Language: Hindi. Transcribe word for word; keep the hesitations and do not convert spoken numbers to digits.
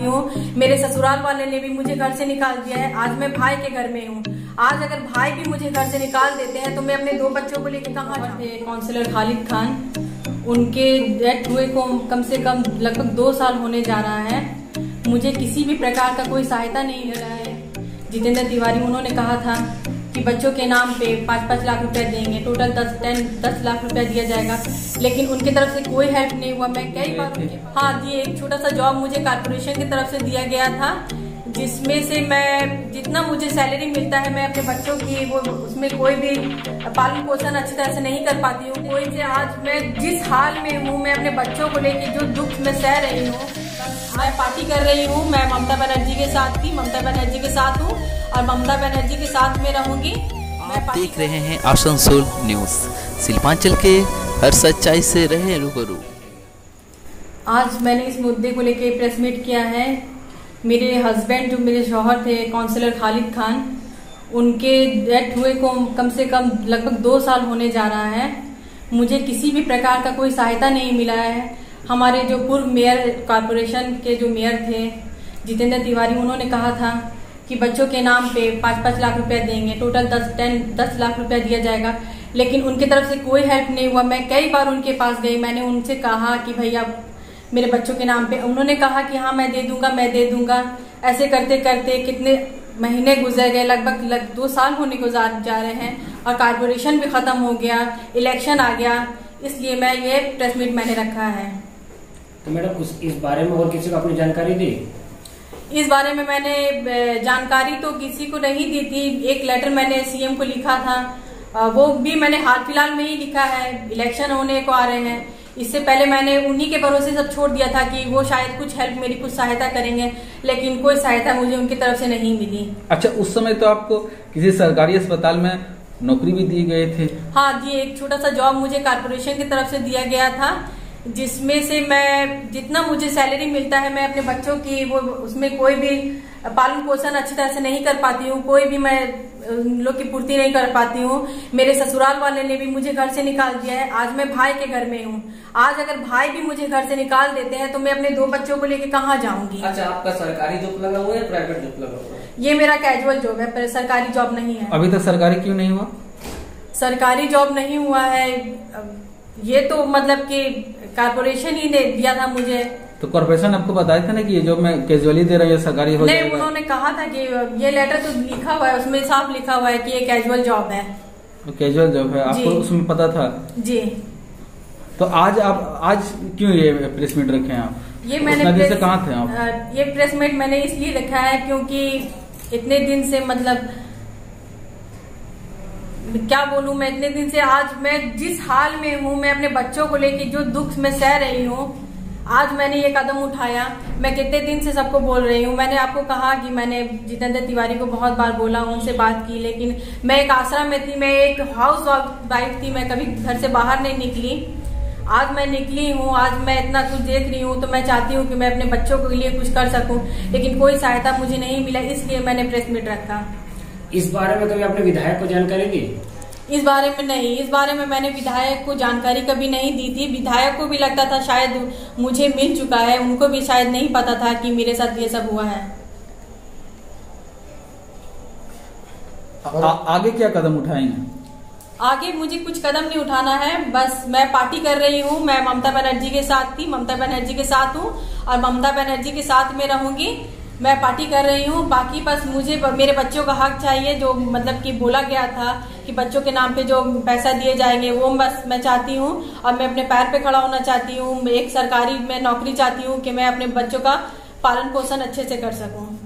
हूँ। मेरे ससुराल वाले ने भी मुझे घर से निकाल दिया है। आज मैं भाई के घर में हूँ। आज अगर भाई भी मुझे घर से निकाल देते हैं तो मैं अपने दो बच्चों को लेकर कहाँ जाऊँ। काउंसलर खालिद खान, उनके डेथ हुए को कम से कम लगभग दो साल होने जा रहा है। मुझे किसी भी प्रकार का कोई सहायता नहीं मिला है। जितेंद्र तिवारी उन्होंने कहा था कि बच्चों के नाम पे पाँच पाँच लाख रुपया देंगे, टोटल दस टेन दस लाख रुपया दिया जाएगा, लेकिन उनकी तरफ से कोई हेल्प नहीं हुआ। मैं कई बार हाँ दिए, एक छोटा सा जॉब मुझे कारपोरेशन की तरफ से दिया गया था, जिसमें से मैं जितना मुझे सैलरी मिलता है मैं अपने बच्चों की वो उसमें कोई भी पालन पोषण अच्छी तरह से नहीं कर पाती हूँ। कोई से आज मैं जिस हाल में हूँ, मैं अपने बच्चों को लेके जो दुख में सह रही हूँ, मैं पार्टी कर रही हूँ। मैं ममता बनर्जी के साथ थी, ममता बनर्जी के साथ हूँ और ममता बनर्जी के साथ में रहूंगी। आप देख रहे हैं आसनसोल न्यूज, शिल्पांचल के हर सच्चाई से रहे रूबरू। आज मैंने इस मुद्दे को लेके प्रेस मीट किया है। मेरे हस्बैंड जो मेरे शौहर थे काउंसलर खालिद खान, उनके डेथ हुए को कम से कम लगभग दो साल होने जा रहा है। मुझे किसी भी प्रकार का कोई सहायता नहीं मिला है। हमारे जो पूर्व मेयर कॉरपोरेशन के जो मेयर थे जितेंद्र तिवारी, उन्होंने कहा था कि बच्चों के नाम पे पाँच पाँच लाख रुपया देंगे, टोटल दस टेन दस लाख रुपया दिया जाएगा, लेकिन उनकी तरफ से कोई हेल्प नहीं हुआ। मैं कई बार उनके पास गई, मैंने उनसे कहा कि भैया मेरे बच्चों के नाम पे, उन्होंने कहा कि हाँ मैं दे दूंगा मैं दे दूंगा। ऐसे करते करते कितने महीने गुजर गए, लगभग लग, दो साल होने को जा, जा रहे हैं और कॉरपोरेशन भी खत्म हो गया, इलेक्शन आ गया, इसलिए मैं ये प्रेस मीट मैंने रखा है। तो मैडम उस इस बारे में और किसी को आपने जानकारी दी? इस बारे में मैंने जानकारी तो किसी को नहीं दी थी। एक लेटर मैंने सीएम को लिखा था, वो भी मैंने हाल फिलहाल में ही लिखा है। इलेक्शन होने को आ रहे हैं, इससे पहले मैंने उन्हीं के भरोसे सब छोड़ दिया था कि वो शायद कुछ हेल्प मेरी कुछ सहायता करेंगे, लेकिन कोई सहायता मुझे उनकी तरफ से नहीं मिली। अच्छा, उस समय तो आपको किसी सरकारी अस्पताल में नौकरी भी दी गए थे? हाँ दिए, एक छोटा सा जॉब मुझे कॉरपोरेशन की तरफ से दिया गया था, जिसमें से मैं जितना मुझे सैलरी मिलता है मैं अपने बच्चों की वो उसमें कोई भी पालन पोषण अच्छी तरह से नहीं कर पाती हूँ, कोई भी मैं उन लोग की पूर्ति नहीं कर पाती हूँ। मेरे ससुराल वाले ने भी मुझे घर से निकाल दिया है। आज मैं भाई के घर में हूँ। आज अगर भाई भी मुझे घर से निकाल देते हैं तो मैं अपने दो बच्चों को लेके कहाँ जाऊंगी। अच्छा, आपका सरकारी जॉब लगा हुआ है, प्राइवेट जॉब लगा हुआ है? ये मेरा कैजुअल जॉब है, पर सरकारी जॉब नहीं है। अभी तक सरकारी क्यों नहीं हुआ? सरकारी जॉब नहीं हुआ है, ये तो मतलब कि कॉर्पोरेशन ही ने दिया था मुझे। तो कॉर्पोरेशन आपको बताया था ना कि ये जॉब मैं कैजुअली दे रहा हूँ, ये सरकारी हो नहीं, उन्होंने कहा था कि ये लेटर तो लिखा हुआ है, उसमें साफ लिखा हुआ है कि ये कैजुअल जॉब है। तो कैजुअल जॉब है, आपको उसमें पता था? जी। तो आज आप आज क्यों ये प्रेस मीट रखे हैं आप? ये मैंने प्रेस, से कहाँ थे आप? ये प्रेस मीट मैंने इसलिए रखा है क्योंकि इतने दिन से मतलब क्या बोलूं मैं, इतने दिन से आज मैं जिस हाल में हूँ, मैं अपने बच्चों को लेके जो दुख में सह रही हूँ, आज मैंने ये कदम उठाया। मैं कितने दिन से सबको बोल रही हूँ। मैंने आपको कहा कि मैंने जितेंद्र तिवारी को बहुत बार बोला, उनसे बात की, लेकिन मैं एक आश्रम में थी, मैं एक हाउस वाइफ थी, मैं कभी घर से बाहर नहीं निकली। आज मैं निकली हूँ, आज मैं इतना कुछ देख रही हूँ, तो मैं चाहती हूँ कि मैं अपने बच्चों के लिए कुछ कर सकूँ, लेकिन कोई सहायता मुझे नहीं मिला, इसलिए मैंने प्रेस मीट रखा। इस बारे में कभी आपने विधायक को जानकारी दी? इस बारे में नहीं, इस बारे में मैंने विधायक को जानकारी कभी नहीं दी थी। विधायक को भी लगता था शायद मुझे मिल चुका है, उनको भी शायद नहीं पता था कि मेरे साथ ये सब हुआ है। आ, आगे क्या कदम उठाएंगे? आगे मुझे कुछ कदम नहीं उठाना है, बस मैं पार्टी कर रही हूँ। मैं ममता बनर्जी के साथ थी, ममता बनर्जी के साथ हूँ और ममता बनर्जी के साथ में रहूंगी। मैं पार्टी कर रही हूँ। बाकी बस मुझे मेरे बच्चों का हक चाहिए, जो मतलब कि बोला गया था कि बच्चों के नाम पे जो पैसा दिए जाएंगे वो बस मैं चाहती हूँ, और मैं अपने पैर पे खड़ा होना चाहती हूँ। एक सरकारी मैं नौकरी चाहती हूँ कि मैं अपने बच्चों का पालन पोषण अच्छे से कर सकूँ।